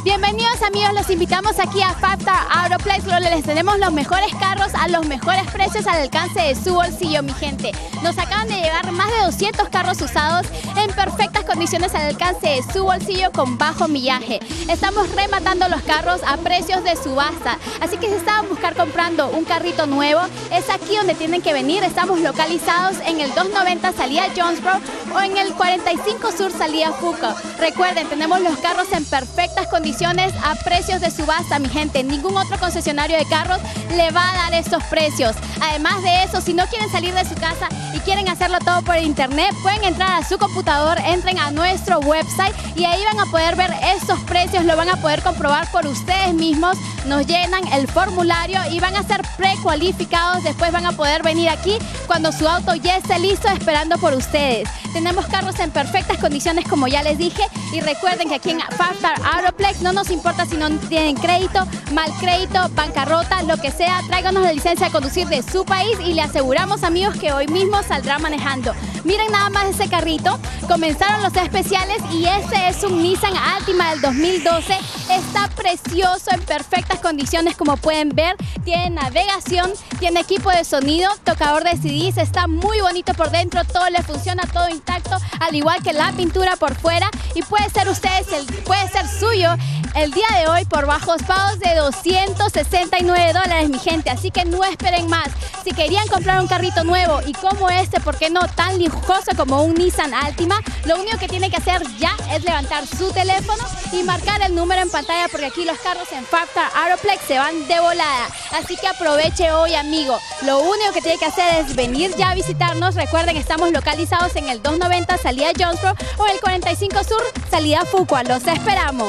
Bienvenidos amigos, los invitamos aquí a Five Star Autoplex, donde les tenemos los mejores carros a los mejores precios al alcance de su bolsillo, mi gente. Nos acaban de llegar más de 200 carros usados en perfectas condiciones al alcance de su bolsillo con bajo millaje. Estamos rematando los carros a precios de subasta, así que si estaban comprando un carrito nuevo, es aquí donde tienen que venir. Estamos localizados en el 290 salida Jonesboro o en el 45 Sur salida Fuco. Recuerden, tenemos los carros en perfectas condiciones a precios de subasta, mi gente. Ningún otro concesionario de carros le va a dar estos precios. Además de eso, si no quieren salir de su casa y quieren hacerlo todo por internet, pueden entrar a su computador, entren a nuestro website y ahí van a poder ver estos precios, lo van a poder comprobar por ustedes mismos. Nos llenan el formulario y van a ser precualificados. Después van a poder venir aquí cuando su auto ya esté listo esperando por ustedes. Tenemos carros en perfectas condiciones, como ya les dije, y recuerden que aquí en Five Star Autoplex no nos importa si no tienen crédito, mal crédito, bancarrota, lo que sea. Tráiganos la licencia de conducir de su país y le aseguramos, amigos, que hoy mismo saldrá manejando. Miren nada más ese carrito. Comenzaron los especiales y este es un Nissan Altima del 2012. Está precioso, en perfectas condiciones, como pueden ver. Tiene navegación, tiene equipo de sonido, tocador de CDs, está muy bonito por dentro, todo le funciona, todo intacto, al igual que la pintura por fuera. Y puede ser puede ser suyo el día de hoy por bajos pagos de $269, mi gente. Así que no esperen más. Si querían comprar un carrito nuevo y como este, ¿por qué no tan lujoso como un Nissan Altima? Lo único que tiene que hacer ya es levantar su teléfono y marcar el número en pantalla, porque aquí los carros en Five Star Autoplex se van de volada. Así que aproveche hoy, amigo. Lo único que tiene que hacer es venir ya a visitarnos. Recuerden, estamos localizados en el 290 salida Jonesboro o el 45 Sur salida Fuqua. Los esperamos.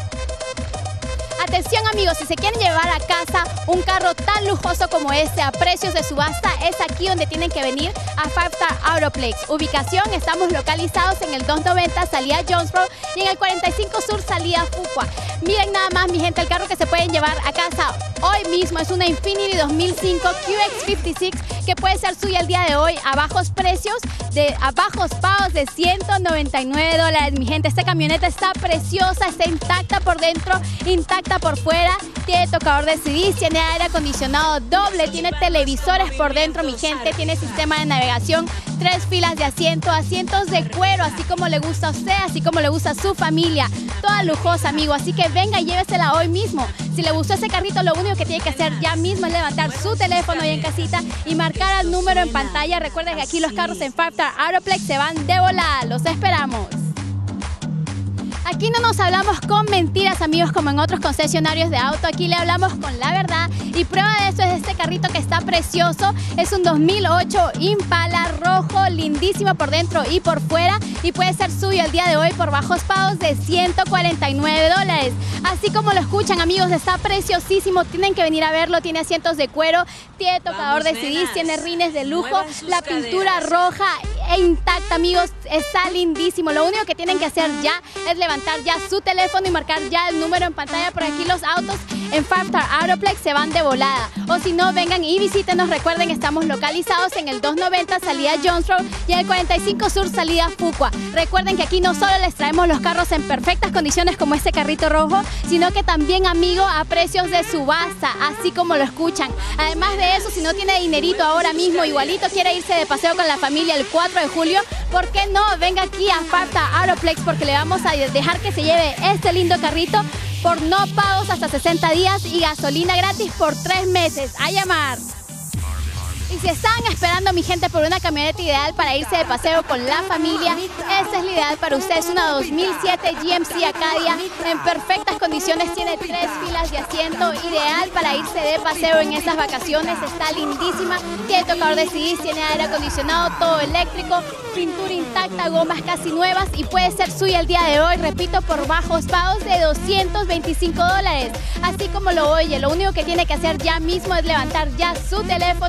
Atención, amigos, si se quieren llevar a casa un carro tan lujoso como este a precios de subasta, es aquí donde tienen que venir a Five Star Autoplex. Ubicación, estamos localizados en el 290 salida Jonesboro y en el 45 Sur salida Fuqua. Miren nada más, mi gente, el carro que se pueden llevar a casa hoy mismo es una Infiniti 2005 QX56 que puede ser suya el día de hoy a bajos precios, a bajos pagos de $199, mi gente. Esta camioneta está preciosa, está intacta por dentro, intacta por fuera, tiene tocador de CDs, tiene aire acondicionado doble, tiene televisores por dentro, mi gente, tiene sistema de navegación, 3 filas de asientos de cuero, así como le gusta a usted, así como le gusta a su familia, toda lujosa, amigo. Así que venga y llévesela hoy mismo. Si le gustó ese carrito, lo único que tiene que hacer ya mismo es levantar su teléfono ahí en casita y marcar el número en pantalla. Recuerden que aquí los carros en Five Star Autoplex se van de volada. Los esperamos. Aquí no nos hablamos con mentiras, amigos, como en otros concesionarios de auto. Aquí le hablamos con la verdad y prueba de eso es este carrito que está precioso. Es un 2008 Impala rojo, lindísimo por dentro y por fuera, y puede ser suyo el día de hoy por bajos pagos de $149. Así como lo escuchan, amigos, está preciosísimo. Tienen que venir a verlo. Tiene asientos de cuero, tiene tocador de CDs, tiene rines de lujo, la pintura roja e intacta, amigos, está lindísimo. Lo único que tienen que hacer ya es levantar ya su teléfono y marcar ya el número en pantalla, porque aquí los autos en Five Star Autoplex se van de volada. O si no, vengan y visítenos. Recuerden, estamos localizados en el 290 salida Jonesboro y el 45 Sur salida Fuqua. Recuerden que aquí no solo les traemos los carros en perfectas condiciones como este carrito rojo, sino que también, amigo, a precios de subasta, así como lo escuchan. Además de eso, si no tiene dinerito ahora mismo, igualito quiere irse de paseo con la familia el 4 de julio, ¿por qué no? Venga aquí a Five Star Autoplex, porque le vamos a dejar que se lleve este lindo carrito por no pagos hasta 60 días y gasolina gratis por 3 meses. A llamar. Y si están esperando, mi gente, por una camioneta ideal para irse de paseo con la familia, esta es la ideal para ustedes. Es una 2007 GMC Acadia en perfectas condiciones, tiene 3 filas de asiento, ideal para irse de paseo en estas vacaciones. Está lindísima, tiene tocador de CDs, tiene aire acondicionado, todo eléctrico, pintura intacta, gomas casi nuevas, y puede ser suya el día de hoy, repito, por bajos pagos de $225. Así como lo oye, lo único que tiene que hacer ya mismo es levantar ya su teléfono y marcar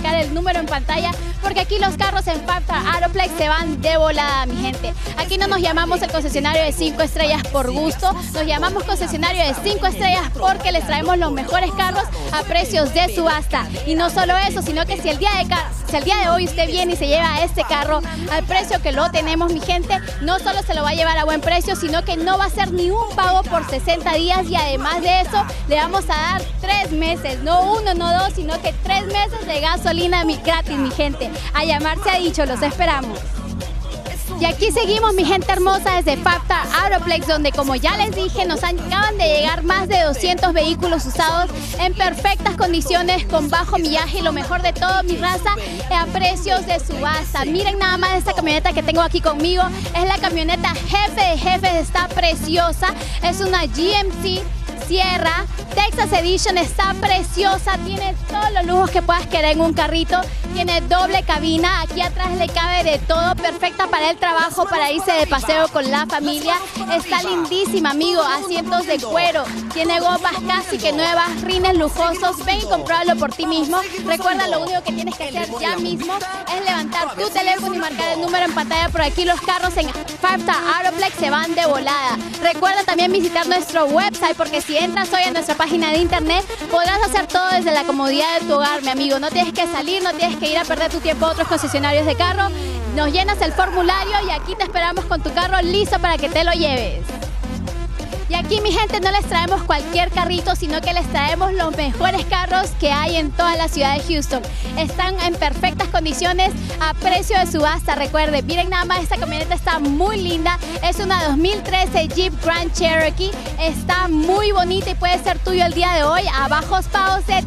marcar el número en pantalla, porque aquí los carros en Five Star Autoplex se van de volada, mi gente. Aquí no nos llamamos el concesionario de 5 estrellas por gusto, nos llamamos concesionario de 5 estrellas porque les traemos los mejores carros a precios de subasta. Y no solo eso, sino que si el día de hoy usted viene y se lleva este carro al precio que lo tenemos, mi gente, no solo se lo va a llevar a buen precio, sino que no va a ser ni un pago por 60 días y además de eso le vamos a dar 3 meses, no 1, no 2, sino que 3 meses de gasolina gratis, mi gente. A llamar se ha dicho, los esperamos. Y aquí seguimos, mi gente hermosa, desde Five Star Autoplex, donde como ya les dije, nos acaban de llegar más de 200 vehículos usados en perfectas condiciones, con bajo millaje y lo mejor de todo, mi raza, a precios de subasta. Miren nada más esta camioneta que tengo aquí conmigo, es la camioneta jefe de jefes, está preciosa, es una GMC Sierra Texas Edition, está preciosa, tiene todos los lujos que puedas querer en un carrito, tiene doble cabina, aquí atrás le cabe de todo, perfecta para el trabajo, para irse de paseo con la familia, está lindísima, amigo, asientos de cuero, tiene gomas casi que nuevas, rines lujosos, ven y compruébalo por ti mismo. Recuerda, lo único que tienes que hacer ya mismo es levantar tu teléfono y marcar el número en pantalla. Por aquí los carros en Five Star Autoplex se van de volada. Recuerda también visitar nuestro website, porque si entras hoy a nuestra página de internet podrás hacer todo desde la comodidad de tu hogar, mi amigo. No tienes que salir, no tienes que ir a perder tu tiempo a otros concesionarios de carro. Nos llenas el formulario y aquí te esperamos con tu carro listo para que te lo lleves. Y aquí, mi gente, no les traemos cualquier carrito, sino que les traemos los mejores carros que hay en toda la ciudad de Houston. Están en perfectas condiciones a precio de subasta. Recuerden, miren nada más, esta camioneta está muy linda. Es una 2013 Jeep Grand Cherokee. Está muy bonita y puede ser tuyo el día de hoy a bajos pagos de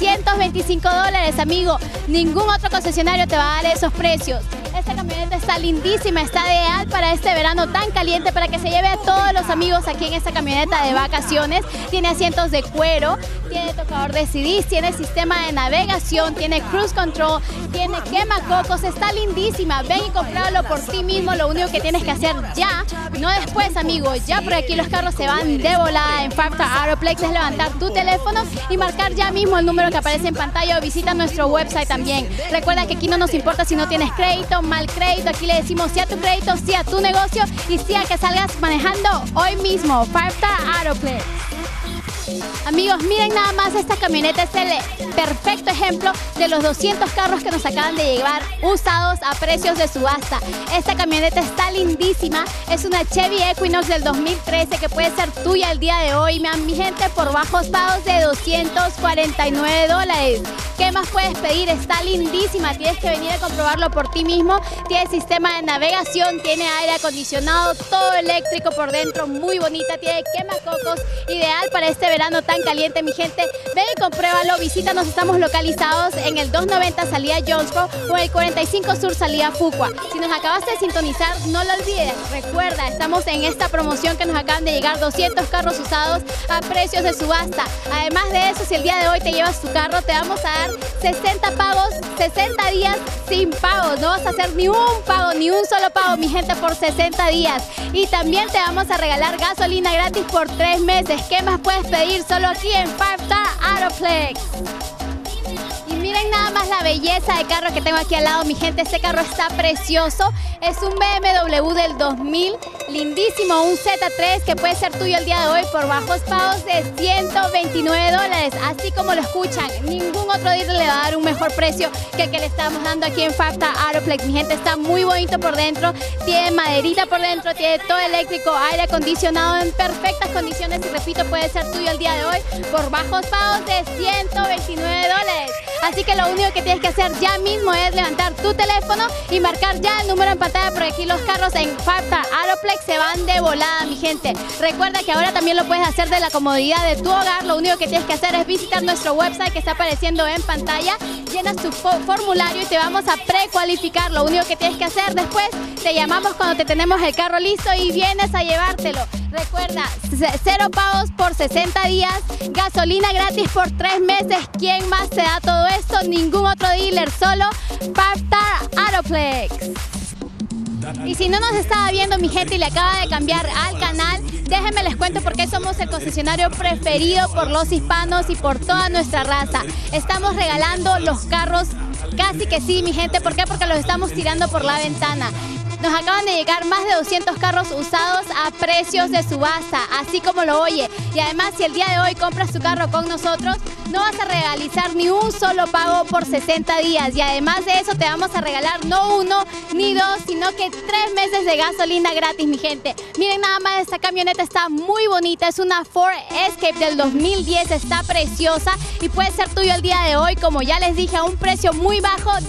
$325, amigo. Ningún otro concesionario te va a dar esos precios. Esta camioneta está lindísima, está ideal para este verano tan caliente, para que se lleve a todos los amigos aquí en esta camioneta de vacaciones. Tiene asientos de cuero, tiene tocador de CDs, tiene sistema de navegación, tiene cruise control, tiene quemacocos, está lindísima. Ven y compruébalo por ti mismo, lo único que tienes que hacer ya, no después, amigo. Ya por aquí los carros se van de volada en Five Star Autoplex. Es levantar tu teléfono y marcar ya mismo el número que aparece en pantalla, o visita nuestro website también. Recuerda que aquí no nos importa si no tienes crédito, mal crédito, aquí le decimos sí a tu crédito, sí a tu negocio y sí a que salgas manejando hoy mismo. Five Star Autoplex. Amigos, miren nada más, esta camioneta es el perfecto ejemplo de los 200 carros que nos acaban de llevar usados a precios de subasta. Esta camioneta está lindísima, es una Chevy Equinox del 2013 que puede ser tuya el día de hoy, mi gente, por bajos pagos de $249. ¿Qué más puedes pedir? Está lindísima, tienes que venir a comprobarlo por ti mismo. Tiene sistema de navegación, tiene aire acondicionado, todo eléctrico por dentro, muy bonita, tiene quemacocos, ideal para este verano tan caliente, mi gente. Ven y compruébalo, visítanos, estamos localizados en el 290 salida Jonesboro o el 45 Sur salida Fuqua. Si nos acabaste de sintonizar, no lo olvides, recuerda, estamos en esta promoción que nos acaban de llegar 200 carros usados a precios de subasta. Además de eso, si el día de hoy te llevas tu carro, te vamos a dar 60 pagos, 60 días sin pago. No vas a hacer ni un pago, ni un solo pago, mi gente, por 60 días. Y también te vamos a regalar gasolina gratis por 3 meses. ¿Qué más puedes pedir? Solo aquí en Five Star Autoplex. Y miren nada más la belleza de carro que tengo aquí al lado, mi gente. Este carro está precioso. Es un BMW del 2000, lindísimo, un Z3 que puede ser tuyo el día de hoy por bajos pagos de $129. Así como lo escuchan, ningún otro dealer le va a dar un mejor precio que el que le estamos dando aquí en Five Star Autoplex. Mi gente, está muy bonito por dentro, tiene maderita por dentro, tiene todo eléctrico, aire acondicionado en perfectas condiciones y repito, puede ser tuyo el día de hoy por bajos pagos de $129. Así que lo único que tienes que hacer ya mismo es levantar tu teléfono y marcar ya el número en pantalla, por aquí los carros en Five Star Autoplex se van de volada, mi gente. Recuerda que ahora también lo puedes hacer de la comodidad de tu hogar. Lo único que tienes que hacer es visitar nuestro website que está apareciendo en pantalla, llenas tu formulario y te vamos a precualificar. Lo único que tienes que hacer después, te llamamos cuando te tenemos el carro listo y vienes a llevártelo. Recuerda, 0 pagos por 60 días, gasolina gratis por 3 meses. ¿Quién más te da todo esto? Ningún otro dealer, solo Five Star Autoplex. Y si no nos estaba viendo, mi gente, y le acaba de cambiar al canal, déjenme les cuento por qué somos el concesionario preferido por los hispanos y por toda nuestra raza. Estamos regalando los carros casi que sí, mi gente. ¿Por qué? Porque los estamos tirando por la ventana. Nos acaban de llegar más de 200 carros usados a precios de subasta, así como lo oye. Y además, si el día de hoy compras tu carro con nosotros, no vas a realizar ni un solo pago por 60 días. Y además de eso, te vamos a regalar no uno ni dos, sino que 3 meses de gasolina gratis, mi gente. Miren nada más, esta camioneta está muy bonita. Es una Ford Escape del 2010, está preciosa y puede ser tuyo el día de hoy, como ya les dije, a un precio muy bajo de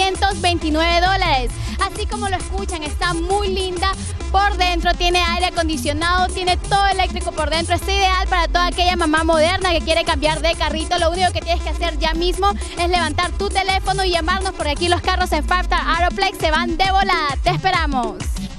$229. Así como lo escuchan, está muy linda. Por dentro tiene aire acondicionado, tiene todo eléctrico por dentro. Está ideal para toda aquella mamá moderna que quiere cambiar de carrito. Lo único que tienes que hacer ya mismo es levantar tu teléfono y llamarnos, porque aquí los carros en 5 Star Auroplex se van de volada. Te esperamos.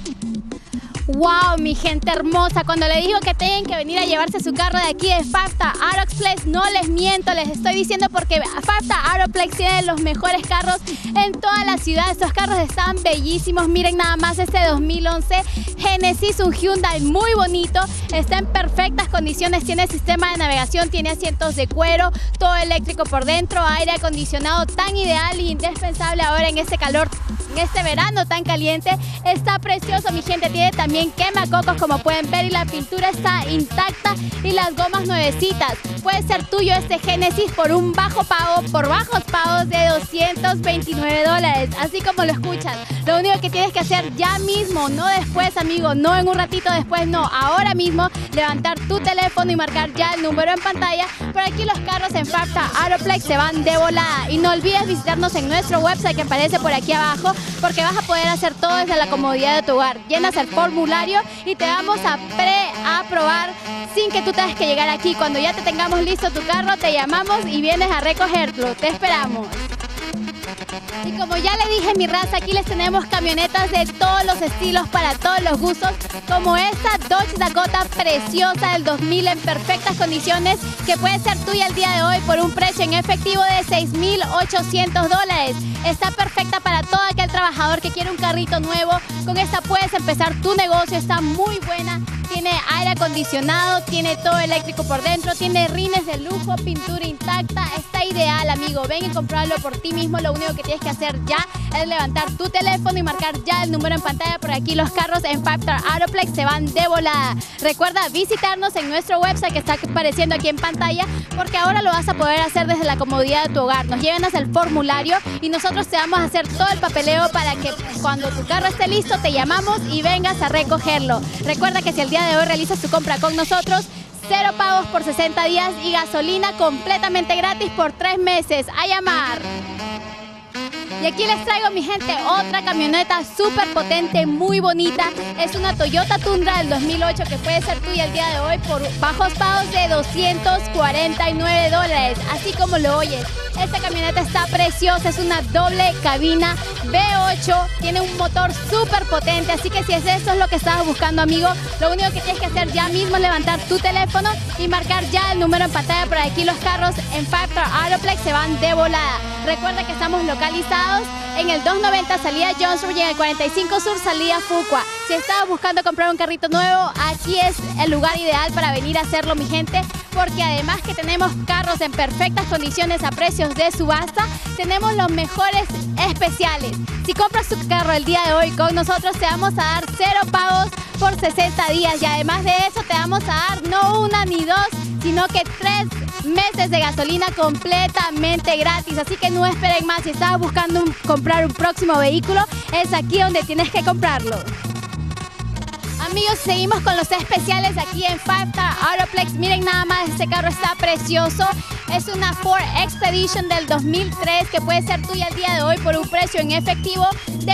Wow, mi gente hermosa, cuando le digo que tienen que venir a llevarse su carro de aquí de 5 Star Auroplex, no les miento, les estoy diciendo, porque 5 Star Auroplex tiene los mejores carros en toda la ciudad. Estos carros están bellísimos. Miren nada más este 2011 Genesis, un Hyundai muy bonito, está en perfectas condiciones, tiene sistema de navegación, tiene asientos de cuero, todo eléctrico por dentro, aire acondicionado tan ideal e indispensable ahora en este calor, en este verano tan caliente. Está precioso, mi gente. Tiene también quemacocos, como pueden ver, y la pintura está intacta y las gomas nuevecitas. Puede ser tuyo este Genesis por un bajo pago, por bajos pagos de $229, así como lo escuchan. Lo único que tienes que hacer ya mismo, no después, amigo, no en un ratito después, no, ahora mismo, levantar tu teléfono y marcar ya el número en pantalla. Por aquí los carros en 5 Star Auroplex se van de volada. Y no olvides visitarnos en nuestro website que aparece por aquí abajo, porque vas a poder hacer todo desde la comodidad de tu hogar. Llenas el formulario y te vamos a preaprobar sin que tú tengas que llegar aquí. Cuando ya te tengamos listo tu carro, te llamamos y vienes a recogerlo. Te esperamos. Y como ya le dije, mi raza, aquí les tenemos camionetas de todos los estilos, para todos los gustos, como esta Dodge Dakota preciosa del 2000 en perfectas condiciones, que puede ser tuya el día de hoy por un precio en efectivo de $6,800. Está perfecta para todo aquel trabajador que quiere un carrito nuevo. Con esta puedes empezar tu negocio, está muy buena. Tiene aire acondicionado, tiene todo eléctrico por dentro, tiene rines de lujo, pintura intacta. Está ideal, amigo. Ven y comprarlo por ti mismo. Lo único que tienes que hacer ya es levantar tu teléfono y marcar ya el número en pantalla. Por aquí los carros en 5 Star Auroplex se van de volada. Recuerda visitarnos en nuestro website que está apareciendo aquí en pantalla, porque ahora lo vas a poder hacer desde la comodidad de tu hogar. Nos llenas el formulario y nosotros te vamos a hacer todo el papeleo para que cuando tu carro esté listo te llamamos y vengas a recogerlo. Recuerda que si el día de hoy realizas tu compra con nosotros, 0 pagos por 60 días y gasolina completamente gratis por 3 meses. ¡A llamar! Y aquí les traigo, mi gente, otra camioneta súper potente, muy bonita. Es una Toyota Tundra del 2008 que puede ser tuya el día de hoy por bajos pagos de $249, así como lo oyes. Esta camioneta está preciosa, es una doble cabina V8, tiene un motor súper potente, así que si es eso es lo que estabas buscando, amigo, lo único que tienes que hacer ya mismo es levantar tu teléfono y marcar ya el número en pantalla. Por aquí los carros en 5 Star Auroplex se van de volada. Recuerda que estamos localizados en el 290 salida Jonesboro y en el 45 Sur salida Fuqua. Si estabas buscando comprar un carrito nuevo, aquí es el lugar ideal para venir a hacerlo, mi gente, porque además que tenemos carros en perfectas condiciones a precios de subasta, tenemos los mejores especiales. Si compras tu carro el día de hoy con nosotros, te vamos a dar 0 pagos por 60 días y además de eso te vamos a dar no una ni dos, sino que 3 meses de gasolina completamente gratis. Así que no esperen más. Si estás buscando comprar un próximo vehículo, es aquí donde tienes que comprarlo. Amigos, seguimos con los especiales aquí en 5 Star Auroplex. Miren nada más, este carro está precioso. Es una Ford Expedition del 2003 que puede ser tuya el día de hoy por un precio en efectivo de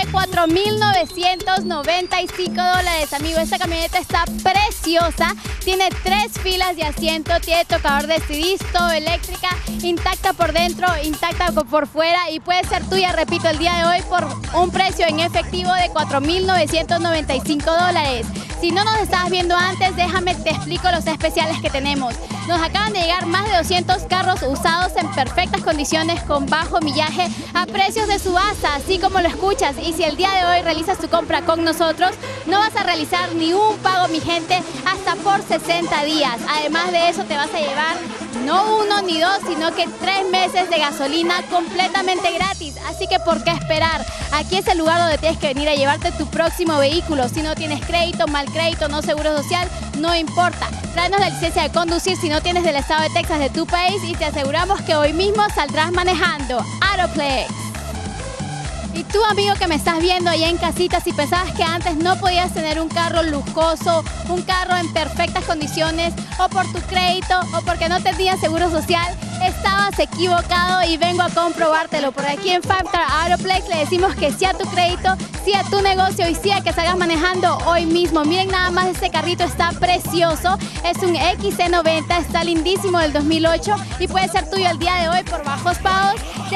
$4,995. Amigo, esta camioneta está preciosa. Tiene 3 filas de asiento, tiene tocador de CDs, todo eléctrica, intacta por dentro, intacta por fuera y puede ser tuya, repito, el día de hoy por un precio en efectivo de $4,995. Si no nos estabas viendo antes, déjame te explico los especiales que tenemos. Nos acaban de llegar más de 200 carros usados en perfectas condiciones con bajo millaje a precios de subasta, así como lo escuchas. Y si el día de hoy realizas tu compra con nosotros, no vas a realizar ni un pago, mi gente, hasta por 60 días. Además de eso, te vas a llevar No 1 ni 2, sino que 3 meses de gasolina completamente gratis. Así que ¿por qué esperar? Aquí es el lugar donde tienes que venir a llevarte tu próximo vehículo. Si no tienes crédito, mal crédito, no seguro social, no importa. Tráenos la licencia de conducir si no tienes del estado de Texas de tu país y te aseguramos que hoy mismo saldrás manejando. Auroplex. Y tú, amigo que me estás viendo allá en casita, si pensabas que antes no podías tener un carro lujoso, un carro en perfectas condiciones, o por tu crédito, o porque no tenías seguro social, estabas equivocado y vengo a comprobártelo. Por aquí en 5 Star Auroplex le decimos que sí a tu crédito, sí a tu negocio y sí a que salgas manejando hoy mismo. Miren nada más, este carrito está precioso. Es un XC90, está lindísimo, del 2008 y puede ser tuyo el día de hoy por bajos pagos de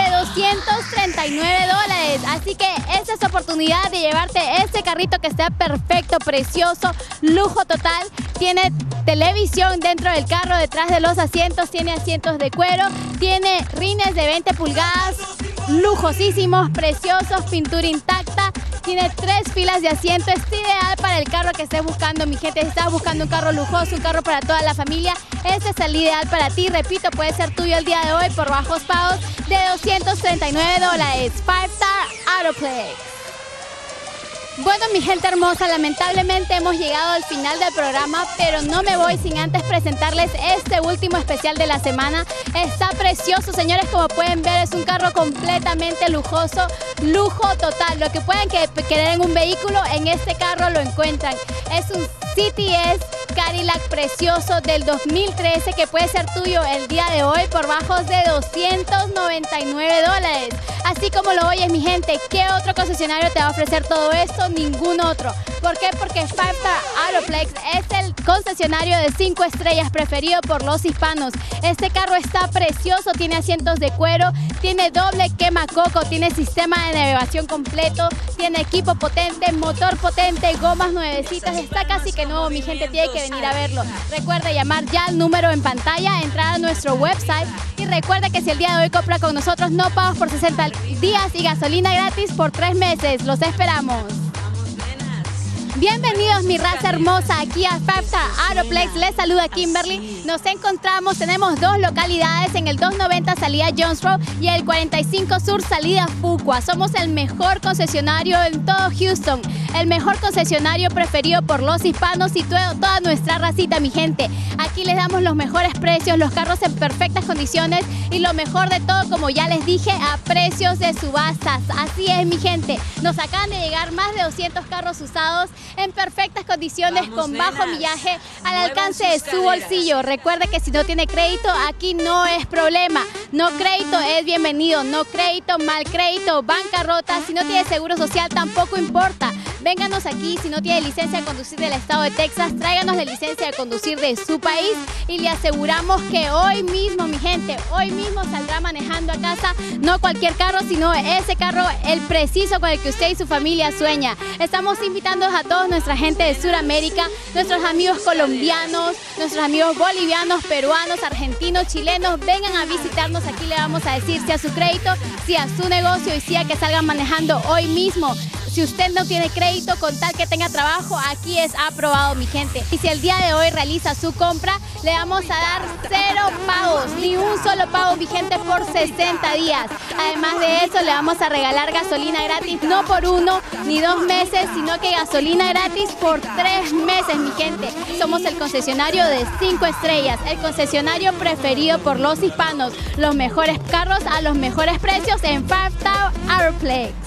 $239. Así que esta es tu oportunidad de llevarte este carrito que está perfecto, precioso, lujo total. Tiene televisión dentro del carro, detrás de los asientos, tiene asientos de cuero, tiene rines de 20 pulgadas, lujosísimos, preciosos, pintura intacta. Tiene 3 filas de asiento, es ideal para el carro que estés buscando, mi gente. Si estás buscando un carro lujoso, un carro para toda la familia, este es el ideal para ti. Repito, puede ser tuyo el día de hoy por bajos pagos de $239. 5 Star Auroplex. Bueno, mi gente hermosa, lamentablemente hemos llegado al final del programa, pero no me voy sin antes presentarles este último especial de la semana. Está precioso, señores, como pueden ver, es un carro completamente lujoso, lujo total. Lo que puedan querer en un vehículo, en este carro lo encuentran. Es un CTS Cadillac precioso del 2013 que puede ser tuyo el día de hoy por bajos de $299. Así como lo oyes, mi gente, ¿qué otro concesionario te va a ofrecer todo esto? Ningún otro. ¿Por qué? Porque 5 Star Auroplex es el concesionario de 5 estrellas preferido por los hispanos. Este carro está precioso, tiene asientos de cuero, tiene doble quemacoco, tiene sistema de navegación completo, tiene equipo potente, motor potente, gomas nuevecitas, está casi que nuevo, mi gente, tiene que venir a verlo. Recuerda llamar ya al número en pantalla, entrar a nuestro website y recuerda que si el día de hoy compra con nosotros no pagas por 60 días y gasolina gratis por 3 meses. Los esperamos. Bienvenidos, mi raza hermosa, aquí a 5 Star Auroplex. Les saluda Kimberly. Nos encontramos, tenemos 2 localidades en el 290 salida Jonesboro y el 45 Sur salida Fuqua. Somos el mejor concesionario en todo Houston, el mejor concesionario preferido por los hispanos y toda nuestra racita, mi gente. Aquí les damos los mejores precios, los carros en perfectas condiciones y lo mejor de todo, como ya les dije, a precios de subastas. Así es, mi gente. Nos acaban de llegar más de 200 carros usados en perfectas condiciones, con bajo millaje, al alcance de su bolsillo. Recuerde que si no tiene crédito, aquí no es problema. No crédito es bienvenido, no crédito, mal crédito, bancarrota. Si no tiene seguro social, tampoco importa. Vénganos aquí. Si no tiene licencia de conducir del estado de Texas, tráiganos la licencia de conducir de su país y le aseguramos que hoy mismo, mi gente, hoy mismo saldrá manejando a casa, no cualquier carro, sino ese carro, el preciso con el que usted y su familia sueña. Estamos invitando a toda nuestra gente de Sudamérica, nuestros amigos colombianos, nuestros amigos bolivianos, peruanos, argentinos, chilenos, vengan a visitarnos. Aquí le vamos a decir si a su crédito, si a su negocio y si a que salgan manejando hoy mismo. Si usted no tiene crédito, con tal que tenga trabajo, aquí es aprobado, mi gente. Y si el día de hoy realiza su compra, le vamos a dar 0 pagos, ni un solo pago, mi gente, por 60 días. Además de eso, le vamos a regalar gasolina gratis, no por 1 ni 2 meses, sino que gasolina gratis por 3 meses, mi gente. Somos el concesionario de 5 estrellas, el concesionario preferido por los hispanos. Los mejores carros a los mejores precios en 5 Star Auroplex.